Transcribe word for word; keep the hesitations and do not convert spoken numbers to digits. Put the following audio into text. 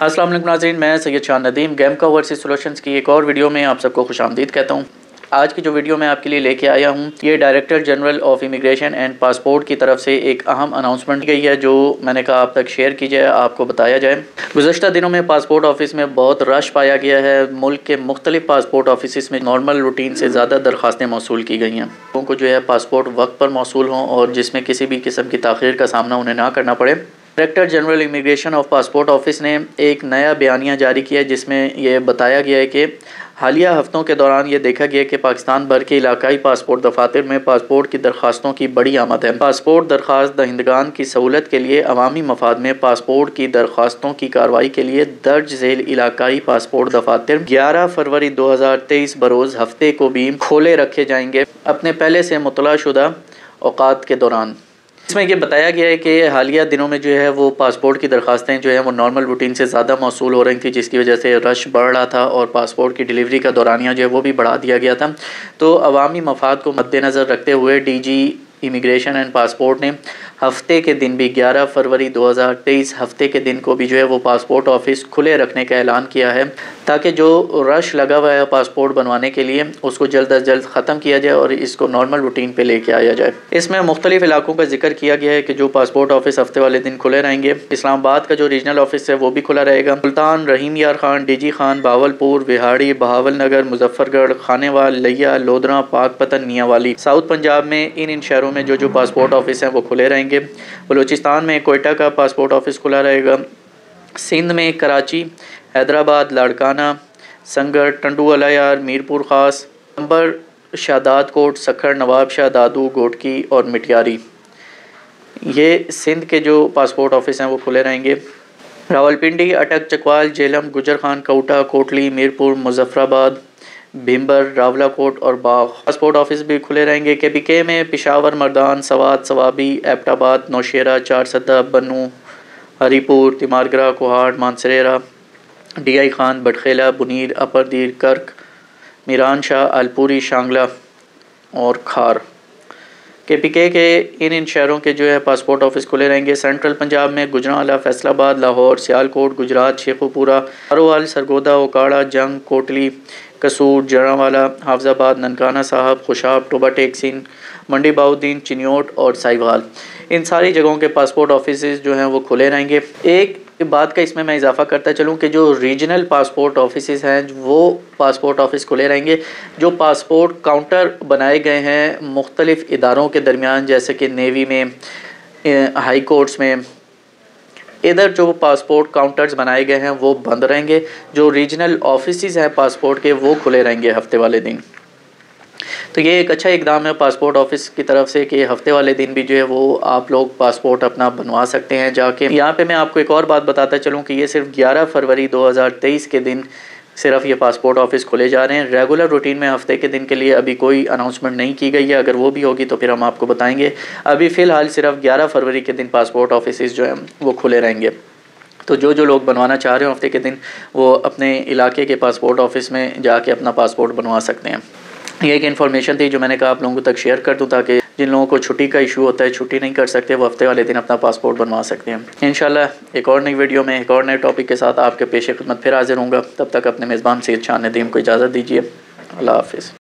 अस्सलाम वालेकुम नाज़रीन, मैं सैयद शाह नदीम गैमको ओवरसीज़ सॉल्यूशंस की एक और वीडियो में आप सबको खुशामदीद कहता हूँ। आज की जो वीडियो मैं आपके लिए लेके आया हूँ, ये director general of immigration and passport की तरफ से एक अहम अनाउंसमेंट गई है, जो मैंने कहा आप तक शेयर की जाए, आपको बताया जाए। गुज़श्ता दिनों में पासपोर्ट ऑफिस में बहुत रश पाया गया है। मुल्क के मुख्तलिफ पासपोर्ट ऑफिस में नॉर्मल रूटीन से ज़्यादा दरख्वास्तें मौसूल की गई हैं। लोगों को जो है पासपोर्ट वक्त पर मौसूल हों और जिसमें किसी भी किस्म की ताख़ीर का सामना उन्हें ना करना पड़े। Director general immigration of passport office ने एक नया बयानिया जारी किया है, जिसमें यह बताया गया है कि हालिया हफ्तों के दौरान ये देखा गया कि पाकिस्तान भर के इलाकाई पासपोर्ट दफातर में पासपोर्ट की दरख्वास्तों की बड़ी आमद है। पासपोर्ट दरख्वास्त दहिंदगान की सहूलत के लिए अवामी मफाद में पासपोर्ट की दरख्वास्तों की कार्रवाई के लिए दर्ज झेल इलाकाई पासपोर्ट दफातर ग्यारह फरवरी दो हज़ार तेईस बरोज़ हफ्ते को भी खोले रखे जाएंगे अपने पहले से मुतला शुदा औकात के दौरान। इसमें यह बताया गया है कि हालिया दिनों में जो है वो पासपोर्ट की दरख्वास्तें जो है वो नॉर्मल रूटीन से ज़्यादा मौसूल हो रही थी, जिसकी वजह से रश बढ़ रहा था और पासपोर्ट की डिलीवरी का दौरानिया जो है वो भी बढ़ा दिया गया था। तो अवामी मफाद को मद्देनज़र रखते हुए D G immigration and passport ने हफ्ते के दिन भी ग्यारह फरवरी दो हज़ार तेईस हफ्ते के दिन को भी जो है वो पासपोर्ट ऑफिस खुले रखने का ऐलान किया है, ताकि जो रश लगा हुआ है पासपोर्ट बनवाने के लिए उसको जल्द अज जल्द ख़त्म किया जाए और इसको नॉर्मल रूटीन पे लेके आया जाए। इसमें मुख्तलिफ इलाकों का जिक्र किया गया है कि जो पासपोर्ट ऑफिस हफ्ते वाले दिन खुले रहेंगे। इस्लामाबाद का जो रीजनल ऑफिस है वो भी खुला रहेगा। Sultan, Rahim Yar Khan, D G Khan, Bahawalpur, Vehari, Bahawal Nagar, Muzaffargarh, Khanewal, Layyah, Lodhran, Pakpattan, Mianwali. South Punjab में इन इन शहरों में जो जो पासपोर्ट ऑफिस हैं वो खुले रहेंगे। बलूचिस्तान में कोयटा का पासपोर्ट ऑफिस खुला रहेगा। सिंध में कराची, हैदराबाद, लाड़काना, संगड़, टंडू अलायार, मीरपुर ख़ास, अंबर, शादात कोट, सखर, नवाब शाह, दादू, गोटकी और मिटियारी, ये सिंध के जो पासपोर्ट ऑफिस हैं वो खुले रहेंगे। रावलपिंडी, अटक, चकवाल, जेलम, गुजर खान, कोटा, कोटली, मीरपुर, मुजफ्फराबाद, भिम्बर, रावलाकोट और बाग पासपोर्ट ऑफिस भी खुले रहेंगे। के पी के में पिशावर, मर्दान, सवात, सवाबी, एबटाबाद, नौशेरा, चारसदा, बन्नू, हरीपुर, तिमारगरा, कोहाट, मानसरेरा, डी आई खान, बटखेला, बुनीर, अपरदीर, कर्क, मीरान शाह, अलपुरी, शांगला और खार। के पी के के इन इन शहरों के जो है पासपोर्ट ऑफिस खुले रहेंगे। सेंट्रल पंजाब में गुजरांवाला, फैसलाबाद, लाहौर, सियालकोट, गुजरात, शेखुपुरा, हरोवाल, सरगोदा, ओकाड़ा, जंग, कोटली, कसूर, जरावाला, हाफजाबाद, ननकाना साहब, खुशाब, टोबा टेक्सिन, मंडी बाउद्दीन, चिन्योट और साहिवाल, इन सारी जगहों के पासपोर्ट ऑफिस जो हैं वो खुले रहेंगे। एक बात का इसमें मैं इजाफा करता चलूँ कि जो रीजनल पासपोर्ट ऑफिस हैं वो पासपोर्ट ऑफिस खुले रहेंगे। जो पासपोर्ट काउंटर बनाए गए हैं मुख्तलिफ़ इदारों के दरमियान, जैसे कि नेवी में, हाई कोर्ट्स में, इधर जो पासपोर्ट काउंटर्स बनाए गए हैं वो बंद रहेंगे। जो रीजनल ऑफिसेज़ हैं पासपोर्ट के वो खुले रहेंगे हफ्ते वाले दिन। तो ये एक अच्छा इकदाम है पासपोर्ट ऑफिस की तरफ से कि हफ्ते वाले दिन भी जो है वो आप लोग पासपोर्ट अपना बनवा सकते हैं जाके। यहाँ पे मैं आपको एक और बात बताता चलूँ कि ये सिर्फ ग्यारह फरवरी दो हज़ार तेईस के दिन सिर्फ ये पासपोर्ट ऑफिस खोले जा रहे हैं। रेगुलर रूटीन में हफ्ते के दिन के लिए अभी कोई अनाउंसमेंट नहीं की गई है। अगर वो भी होगी तो फिर हम आपको बताएंगे। अभी फ़िलहाल सिर्फ ग्यारह फरवरी के दिन पासपोर्ट ऑफिस जो हैं वो खुले रहेंगे। तो जो जो लोग बनवाना चाह रहे हो हफ्ते के दिन, वो अपने इलाके के पासपोर्ट ऑफिस में जाके अपना पासपोर्ट बनवा सकते हैं। ये एक इन्फॉर्मेशन थी जो मैंने कहा आप लोगों तक शेयर कर दूं, ताकि जिन लोगों को छुट्टी का इशू होता है, छुट्टी नहीं कर सकते, वो हफ्ते वाले दिन अपना पासपोर्ट बनवा सकते हैं। इंशाल्लाह एक और नई वीडियो में एक और नए टॉपिक के साथ आपके पेश खिदमत फिर हाजिर होऊंगा। तब तक अपने मेज़बान सैयद शाह नदीम को इजाज़त दीजिए। अल्लाह हाफ़िज़।